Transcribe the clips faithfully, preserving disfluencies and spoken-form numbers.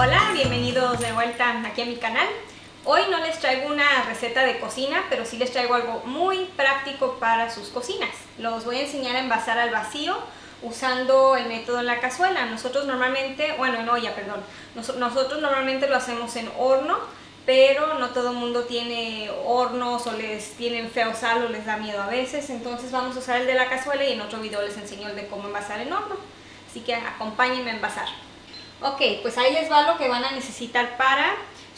Hola, bienvenidos de vuelta aquí a mi canal. Hoy no les traigo una receta de cocina, pero sí les traigo algo muy práctico para sus cocinas. Los voy a enseñar a envasar al vacío usando el método en la cazuela. Nosotros normalmente, bueno en olla, perdón, Nos, nosotros normalmente lo hacemos en horno, pero no todo el mundo tiene hornos o les tienen feo sal o les da miedo a veces. Entonces vamos a usar el de la cazuela y en otro video les enseño el de cómo envasar en horno. Así que acompáñenme a envasar. Ok, pues ahí les va lo que van a necesitar para,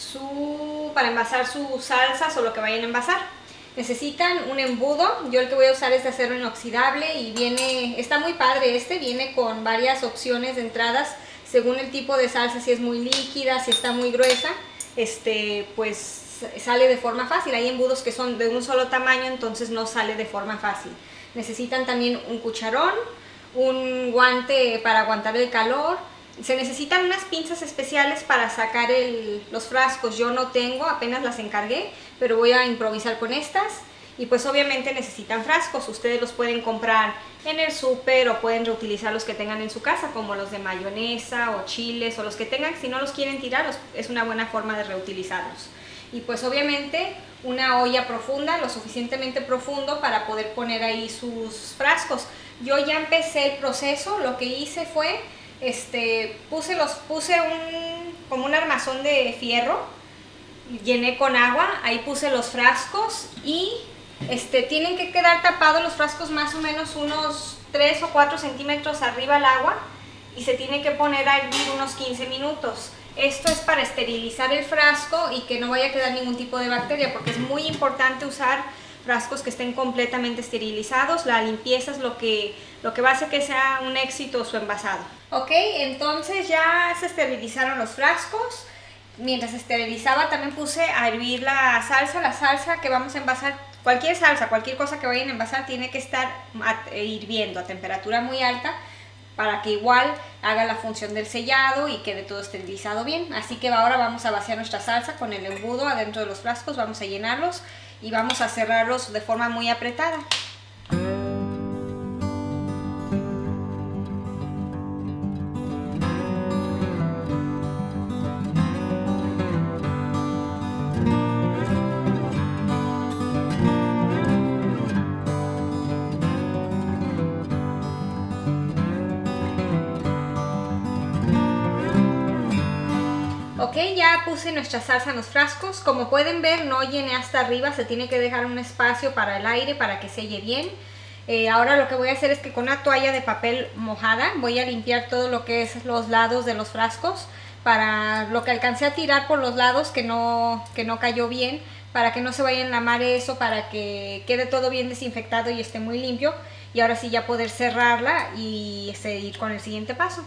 su, para envasar sus salsas o lo que vayan a envasar. Necesitan un embudo. Yo el que voy a usar es de acero inoxidable y viene, está muy padre este, viene con varias opciones de entradas según el tipo de salsa, si es muy líquida, si está muy gruesa, este, pues sale de forma fácil. Hay embudos que son de un solo tamaño, entonces no sale de forma fácil. Necesitan también un cucharón, un guante para aguantar el calor. Se necesitan unas pinzas especiales para sacar el, los frascos. Yo no tengo, apenas las encargué, pero voy a improvisar con estas. Y pues obviamente necesitan frascos. Ustedes los pueden comprar en el súper o pueden reutilizar los que tengan en su casa, como los de mayonesa o chiles o los que tengan. Si no los quieren tirar, es una buena forma de reutilizarlos. Y pues obviamente una olla profunda, lo suficientemente profundo para poder poner ahí sus frascos. Yo ya empecé el proceso. Lo que hice fue... Este, puse, los, puse un, como un armazón de fierro, llené con agua, ahí puse los frascos y este, tienen que quedar tapados los frascos más o menos unos tres o cuatro centímetros arriba al agua y se tiene que poner a hervir unos quince minutos. Esto es para esterilizar el frasco y que no vaya a quedar ningún tipo de bacteria, porque es muy importante usar frascos que estén completamente esterilizados. La limpieza es lo que, lo que va a hacer que sea un éxito su envasado. Ok, entonces ya se esterilizaron los frascos. Mientras se esterilizaba también puse a hervir la salsa. La salsa que vamos a envasar, cualquier salsa, cualquier cosa que vayan a envasar tiene que estar hirviendo a temperatura muy alta para que igual haga la función del sellado y quede todo esterilizado bien. Así que ahora vamos a vaciar nuestra salsa con el embudo adentro de los frascos, vamos a llenarlos y vamos a cerrarlos de forma muy apretada. Ok, ya puse nuestra salsa en los frascos. Como pueden ver, no llené hasta arriba, se tiene que dejar un espacio para el aire para que selle bien. Eh, ahora lo que voy a hacer es que con una toalla de papel mojada voy a limpiar todo lo que es los lados de los frascos, para lo que alcancé a tirar por los lados que no, que no cayó bien, para que no se vaya a enlamar eso, para que quede todo bien desinfectado y esté muy limpio. Y ahora sí ya poder cerrarla y seguir con el siguiente paso.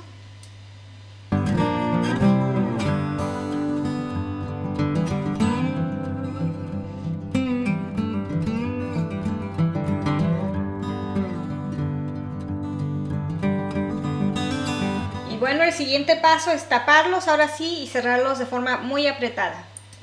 Y bueno, el siguiente paso es taparlos ahora sí y cerrarlos de forma muy apretada.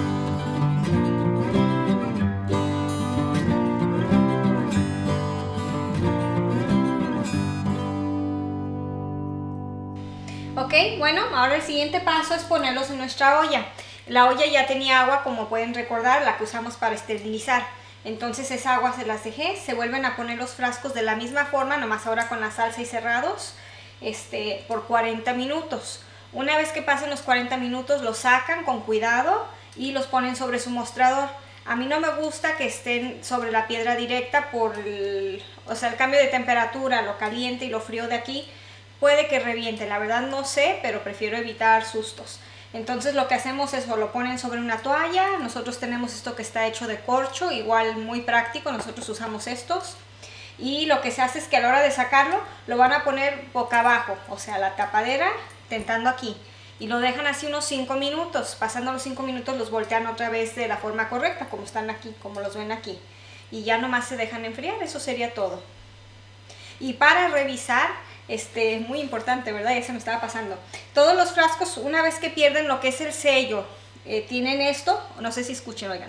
Ok, bueno, ahora el siguiente paso es ponerlos en nuestra olla. La olla ya tenía agua, como pueden recordar, la que usamos para esterilizar. Entonces esa agua se las dejé, se vuelven a poner los frascos de la misma forma, nomás ahora con la salsa y cerrados. Este, por cuarenta minutos. Una vez que pasen los cuarenta minutos los sacan con cuidado y los ponen sobre su mostrador. A mí no me gusta que estén sobre la piedra directa por el, o sea, el cambio de temperatura, lo caliente y lo frío de aquí puede que reviente. La verdad no sé, pero prefiero evitar sustos. Entonces lo que hacemos es o lo ponen sobre una toalla. Nosotros tenemos esto que está hecho de corcho, igual muy práctico, nosotros usamos estos. Y lo que se hace es que a la hora de sacarlo lo van a poner boca abajo, o sea la tapadera tentando aquí, y lo dejan así unos cinco minutos. Pasando los cinco minutos los voltean otra vez de la forma correcta, como están aquí, como los ven aquí, y ya nomás se dejan enfriar. Eso sería todo. Y para revisar, este, muy importante, ¿verdad? Ya se me estaba pasando. Todos los frascos, una vez que pierden lo que es el sello, eh, tienen esto, no sé si escuchen, oigan.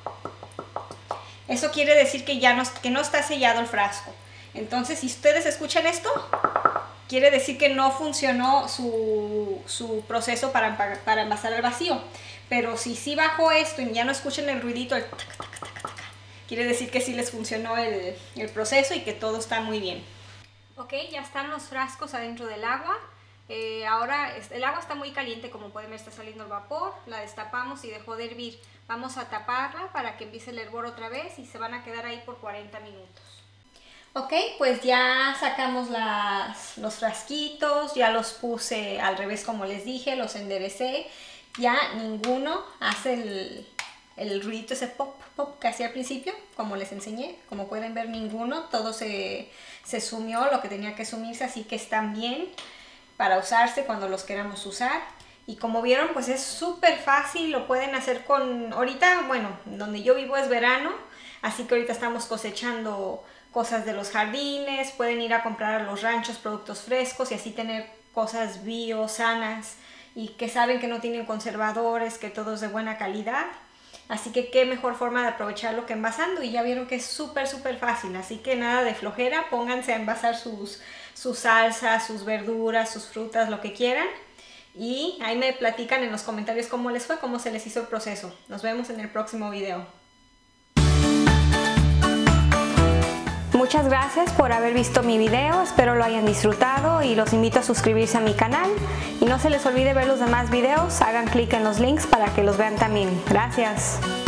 Eso quiere decir que ya no, que no está sellado el frasco. Entonces, si ustedes escuchan esto, quiere decir que no funcionó su, su proceso para, para envasar al vacío. Pero si sí bajó esto y ya no escuchan el ruidito, el tac, tac, tac, tac, tac, quiere decir que sí les funcionó el, el proceso y que todo está muy bien. Ok, ya están los frascos adentro del agua. Eh, ahora el agua está muy caliente, como pueden ver está saliendo el vapor. La destapamos y dejó de hervir. Vamos a taparla para que empiece el hervor otra vez y se van a quedar ahí por cuarenta minutos. Ok, pues ya sacamos las, los frasquitos, ya los puse al revés como les dije, los enderecé. Ya ninguno hace el, el ruidito ese pop, pop que hacía al principio, como les enseñé. Como pueden ver, ninguno, todo se, se sumió lo que tenía que sumirse, así que están bien para usarse cuando los queramos usar. Y como vieron, pues es súper fácil, lo pueden hacer con... Ahorita, bueno, donde yo vivo es verano, así que ahorita estamos cosechando cosas de los jardines, pueden ir a comprar a los ranchos productos frescos y así tener cosas bio, sanas y que saben que no tienen conservadores, que todo es de buena calidad. Así que qué mejor forma de aprovecharlo que envasando, y ya vieron que es súper súper fácil, así que nada de flojera, pónganse a envasar sus, sus salsas, sus verduras, sus frutas, lo que quieran. Y ahí me platican en los comentarios cómo les fue, cómo se les hizo el proceso. Nos vemos en el próximo video. Muchas gracias por haber visto mi video, espero lo hayan disfrutado y los invito a suscribirse a mi canal. Y no se les olvide ver los demás videos, hagan clic en los links para que los vean también. Gracias.